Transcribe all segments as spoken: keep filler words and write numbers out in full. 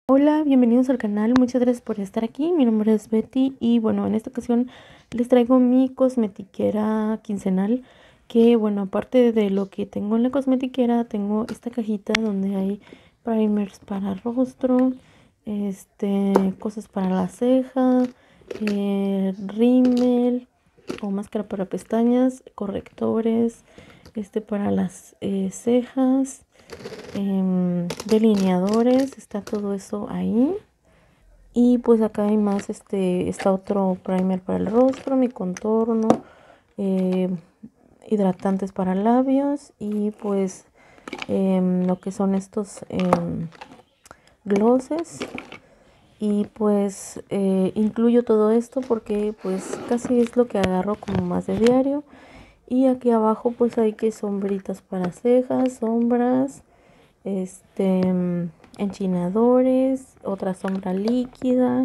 Hola, bienvenidos al canal, muchas gracias por estar aquí. Mi nombre es Betty y bueno, en esta ocasión les traigo mi cosmetiquera quincenal, que bueno, aparte de lo que tengo en la cosmetiquera, tengo esta cajita donde hay primers para rostro, este, cosas para la ceja, eh, rímel o máscara para pestañas, correctores, este para las eh, cejas, em, delineadores, está todo eso ahí. Y pues acá hay más, este está otro primer para el rostro, mi contorno, eh, hidratantes para labios y pues em, lo que son estos em, glosses. Y pues eh, incluyo todo esto porque pues casi es lo que agarro como más de diario. Y aquí abajo pues hay que sombritas para cejas, sombras, este enchinadores, otra sombra líquida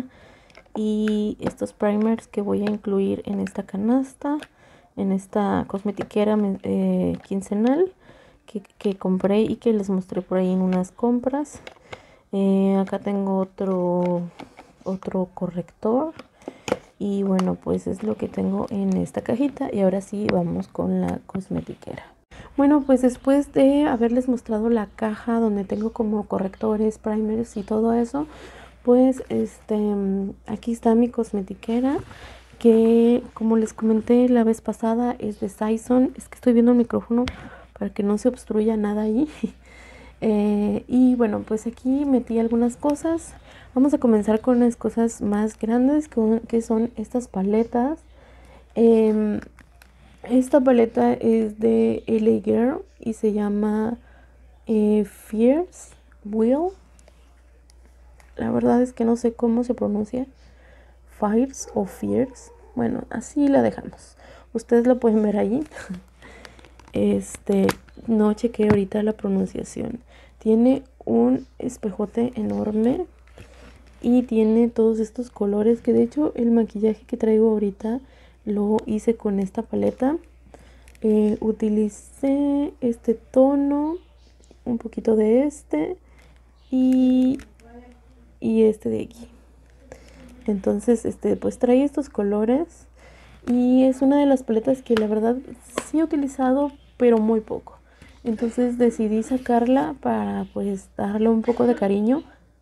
y estos primers que voy a incluir en esta canasta, en esta cosmetiquera eh, quincenal que, que compré y que les mostré por ahí en unas compras. Eh, acá tengo otro otro corrector y bueno, pues es lo que tengo en esta cajita. Y ahora sí vamos con la cosmetiquera. Bueno, pues después de haberles mostrado la caja donde tengo como correctores, primers y todo eso, pues este aquí está mi cosmetiquera, que como les comenté la vez pasada es de Saison. Es que estoy viendo el micrófono para que no se obstruya nada ahí. eh, y bueno, pues aquí metí algunas cosas. Vamos a comenzar con las cosas más grandes, que son estas paletas. eh, esta paleta es de L A Girl y se llama eh, Fierce Will. La verdad es que no sé cómo se pronuncia. Fires o Fierce. Bueno, así la dejamos. Ustedes la pueden ver allí. Este, no chequé ahorita la pronunciación. Tiene un espejote enorme y tiene todos estos colores, que de hecho el maquillaje que traigo ahorita lo hice con esta paleta. Eh, utilicé este tono, un poquito de este y, y este de aquí. Entonces este pues trae estos colores y es una de las paletas que la verdad sí he utilizado, pero muy poco. Entonces decidí sacarla para pues darle un poco de cariño.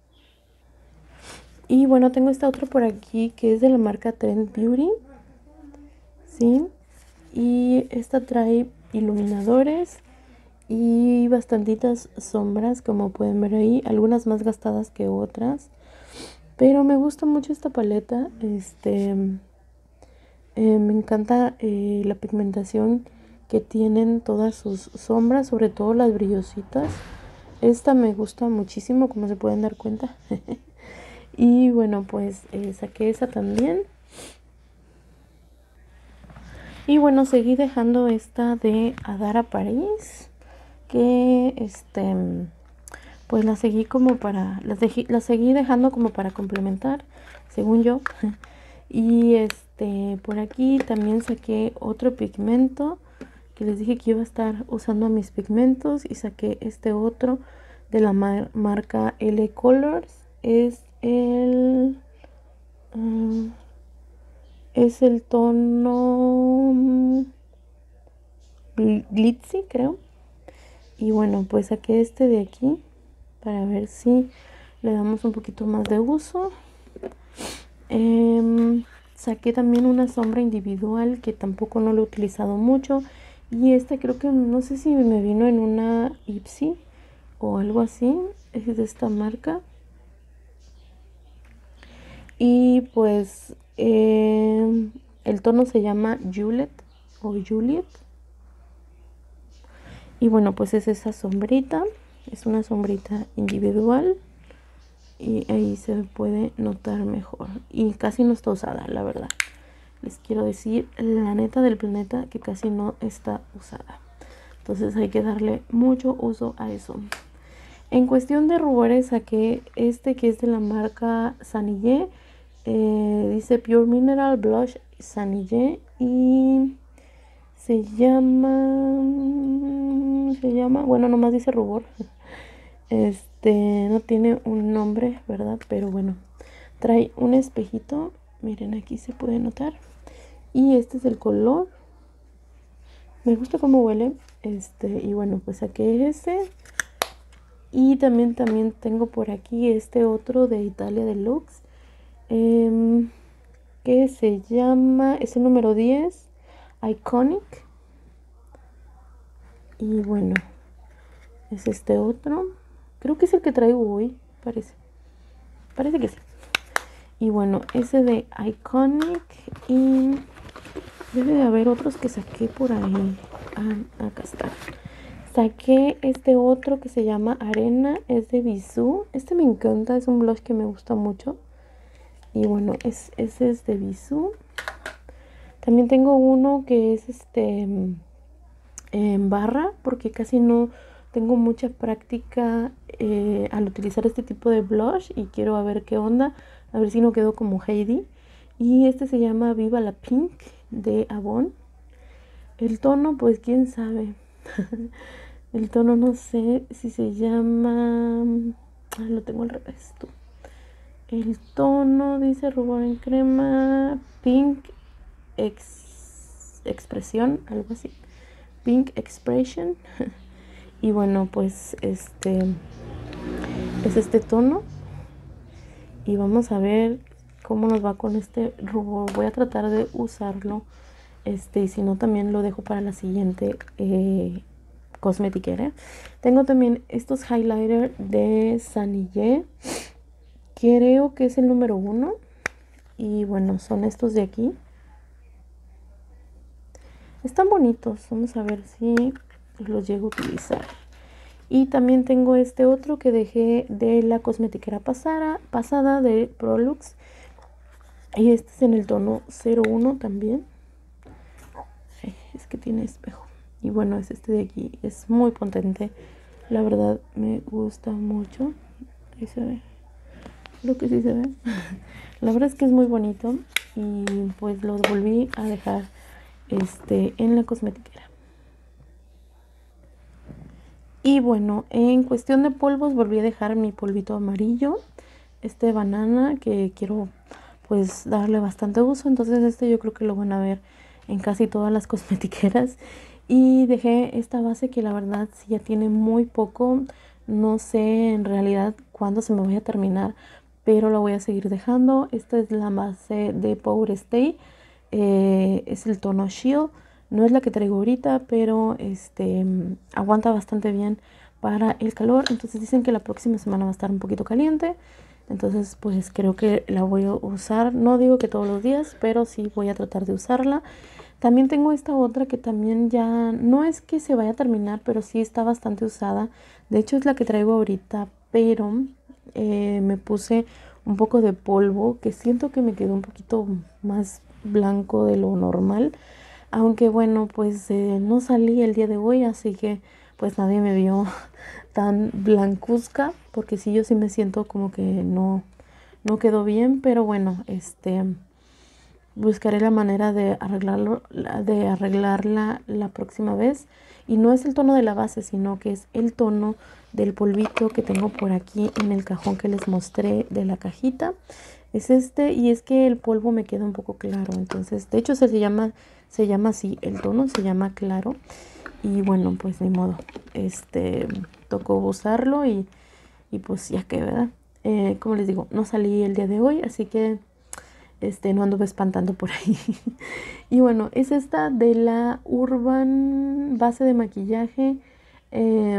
Y bueno, tengo esta otra por aquí que es de la marca Trend Beauty, ¿sí? Y esta trae iluminadores y bastantitas sombras, como pueden ver ahí, algunas más gastadas que otras, pero me gusta mucho esta paleta. Este eh, me encanta eh, la pigmentación que tienen todas sus sombras, sobre todo las brillositas. Esta me gusta muchísimo, como se pueden dar cuenta. Y bueno, pues eh, saqué esa también. Y bueno, seguí dejando esta de Adara París, que este pues la seguí como para la, dejé, la seguí dejando como para complementar, según yo. Y este por aquí también saqué otro pigmento que les dije que iba a estar usando mis pigmentos, y saqué este otro de la mar marca L Colors. Es el um, es el tono glitzy, creo. Y bueno, pues saqué este de aquí para ver si le damos un poquito más de uso. Eh, saqué también una sombra individual que tampoco no lo he utilizado mucho. Y esta creo que no sé si me vino en una Ipsy o algo así. Es de esta marca. Y pues eh, el tono se llama Juliet o Juliet. Y bueno, pues es esa sombrita. Es una sombrita individual. Y ahí se puede notar mejor. Y casi no está usada, la verdad. Les quiero decir, la neta del planeta, que casi no está usada. Entonces hay que darle mucho uso a eso. En cuestión de rubores, saqué este que es de la marca Sanillé. Eh, dice Pure Mineral Blush Sanillé. Y se llama... Se llama... Bueno, nomás dice rubor. Este... Este no tiene un nombre, ¿verdad? Pero bueno, trae un espejito. Miren, aquí se puede notar. Y este es el color. Me gusta cómo huele. Este, y bueno, pues saqué ese. Y también, también tengo por aquí este otro de Italia Deluxe. Eh, que se llama, es el número diez, Iconic. Y bueno, es este otro. Creo que es el que traigo hoy, parece. Parece que sí. Y bueno, ese de Iconic. Y debe de haber otros que saqué por ahí. Ah, acá está. Saqué este otro que se llama Arena. Es de Bisú. Este me encanta. Es un blush que me gusta mucho. Y bueno, es, ese es de Bisú. También tengo uno que es este en barra, porque casi no tengo mucha práctica eh, al utilizar este tipo de blush y quiero a ver qué onda, a ver si no quedo como Heidi. Y este se llama Viva la Pink de Avon. El tono, pues quién sabe. El tono no sé si se llama... Ah, lo tengo al revés, tú. El tono dice rubor en crema, Pink ex, Expresión, algo así. Pink Expression. Y bueno, pues este es este tono. Y vamos a ver cómo nos va con este rubor. Voy a tratar de usarlo. Este, y si no, también lo dejo para la siguiente eh, cosmetiquera. Tengo también estos highlighter de Sanille. Creo que es el número uno. Y bueno, son estos de aquí. Están bonitos. Vamos a ver si los llego a utilizar. Y también tengo este otro que dejé de la cosmetiquera pasada, pasada de Prolux. Y este es en el tono cero uno también. Ay, es que tiene espejo. Y bueno, es este de aquí. Es muy potente. La verdad me gusta mucho. Ahí se ve. Creo que sí se ve. La verdad es que es muy bonito. Y pues lo volví a dejar este, en la cosmetiquera. Y bueno, en cuestión de polvos volví a dejar mi polvito amarillo. Este de banana que quiero pues darle bastante uso. Entonces este yo creo que lo van a ver en casi todas las cosmetiqueras. Y dejé esta base que la verdad sí ya tiene muy poco. No sé en realidad cuándo se me vaya a terminar, pero la voy a seguir dejando. Esta es la base de Power Stay. Eh, es el tono Shield. No es la que traigo ahorita, pero este aguanta bastante bien para el calor. Entonces dicen que la próxima semana va a estar un poquito caliente. Entonces pues creo que la voy a usar. No digo que todos los días, pero sí voy a tratar de usarla. También tengo esta otra que también ya no es que se vaya a terminar, pero sí está bastante usada. De hecho es la que traigo ahorita, pero eh, me puse un poco de polvo que siento que me quedó un poquito más blanco de lo normal. Aunque bueno, pues eh, no salí el día de hoy, así que pues nadie me vio tan blancuzca, porque sí, yo sí me siento como que no, no quedó bien, pero bueno, este, buscaré la manera de arreglarlo, de arreglarla la próxima vez. Y no es el tono de la base, sino que es el tono del polvito que tengo por aquí en el cajón que les mostré de la cajita. Es este, y es que el polvo me queda un poco claro, entonces, de hecho se llama, se llama así, el tono se llama claro. Y bueno, pues de modo, este, tocó usarlo y, y pues ya que, ¿verdad? Eh, como les digo, no salí el día de hoy, así que este, no anduve espantando por ahí. Y bueno, es esta de la Urban base de maquillaje eh,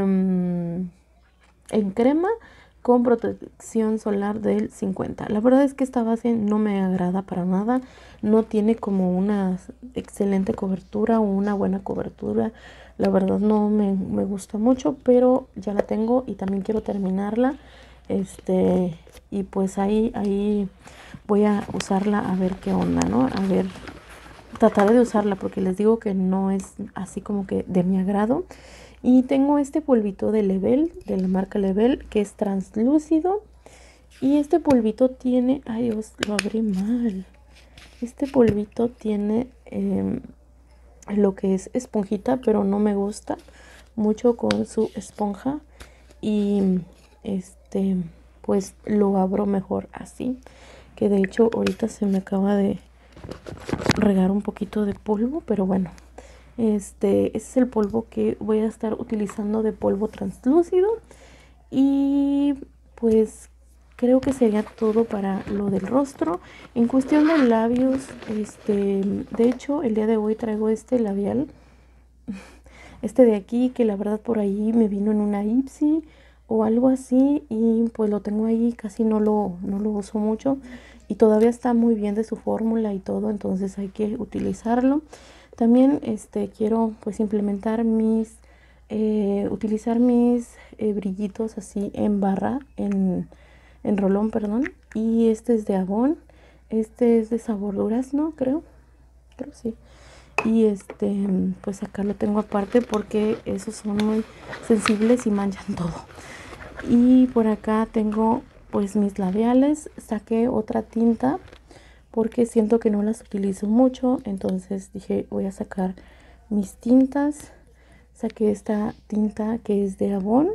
en crema con protección solar del cincuenta. La verdad es que esta base no me agrada para nada. No tiene como una excelente cobertura o una buena cobertura. La verdad no me, me gusta mucho, pero ya la tengo y también quiero terminarla. Este, y pues ahí, ahí voy a usarla a ver qué onda, ¿no? A ver, trataré de usarla porque les digo que no es así como que de mi agrado. Y tengo este polvito de Level, de la marca Level, que es translúcido. Y este polvito tiene... Ay Dios, lo abrí mal. Este polvito tiene eh, lo que es esponjita, pero no me gusta mucho con su esponja. Y este, pues lo abro mejor así. Que de hecho ahorita se me acaba de regar un poquito de polvo, pero bueno. Este, ese es el polvo que voy a estar utilizando, de polvo translúcido. Y pues creo que sería todo para lo del rostro. En cuestión de labios, este, de hecho el día de hoy traigo este labial, este de aquí, que la verdad por ahí me vino en una Ipsy o algo así, y pues lo tengo ahí, casi no lo, no lo uso mucho y todavía está muy bien de su fórmula y todo, entonces hay que utilizarlo. También este quiero pues implementar mis eh, utilizar mis eh, brillitos así en barra, en, en rolón, perdón. Y este es de Avon, este es de sabor durazno, creo, creo sí. Y este, pues acá lo tengo aparte porque esos son muy sensibles y manchan todo. Y por acá tengo pues mis labiales. Saqué otra tinta porque siento que no las utilizo mucho, entonces dije voy a sacar mis tintas. Saqué esta tinta que es de Avon.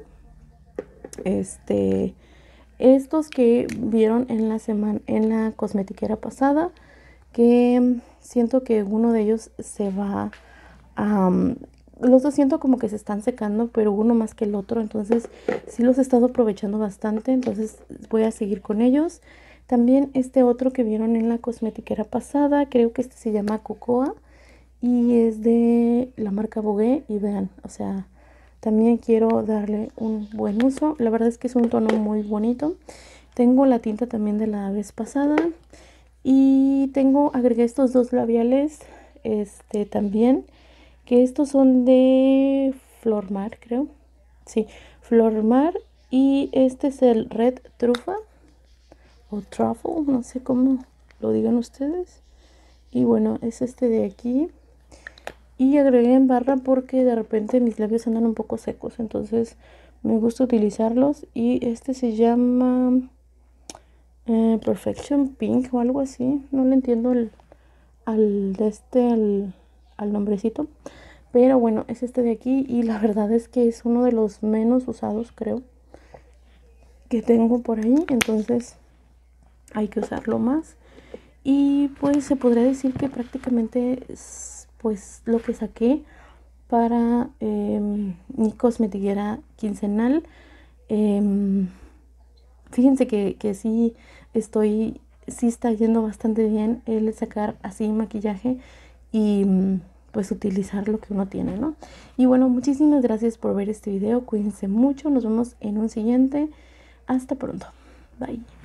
Este, estos que vieron en la semana, en la cosmetiquera pasada, que siento que uno de ellos se va a... Um, los dos siento como que se están secando, pero uno más que el otro, entonces sí los he estado aprovechando bastante, entonces voy a seguir con ellos. También este otro que vieron en la cosmetiquera pasada, creo que este se llama Cocoa y es de la marca Vogue, y vean, o sea, también quiero darle un buen uso. La verdad es que es un tono muy bonito. Tengo la tinta también de la vez pasada. Y tengo, agregué estos dos labiales, este también, que estos son de Flormar, creo. Sí, Flormar. Y este es el Red Trufa o Truffle, no sé cómo lo digan ustedes. Y bueno, es este de aquí. Y agregué en barra porque de repente mis labios andan un poco secos, entonces me gusta utilizarlos. Y este se llama eh, Perfection Pink o algo así. No le entiendo el, al de este al, al nombrecito, pero bueno, es este de aquí. Y la verdad es que es uno de los menos usados, creo, que tengo por ahí, entonces hay que usarlo más. Y pues se podría decir que prácticamente es pues lo que saqué para eh, mi cosmetiquera quincenal. Eh, fíjense que, que sí estoy, sí está yendo bastante bien el sacar así maquillaje y pues utilizar lo que uno tiene, ¿no? Y bueno, muchísimas gracias por ver este video, cuídense mucho, nos vemos en un siguiente, hasta pronto, bye.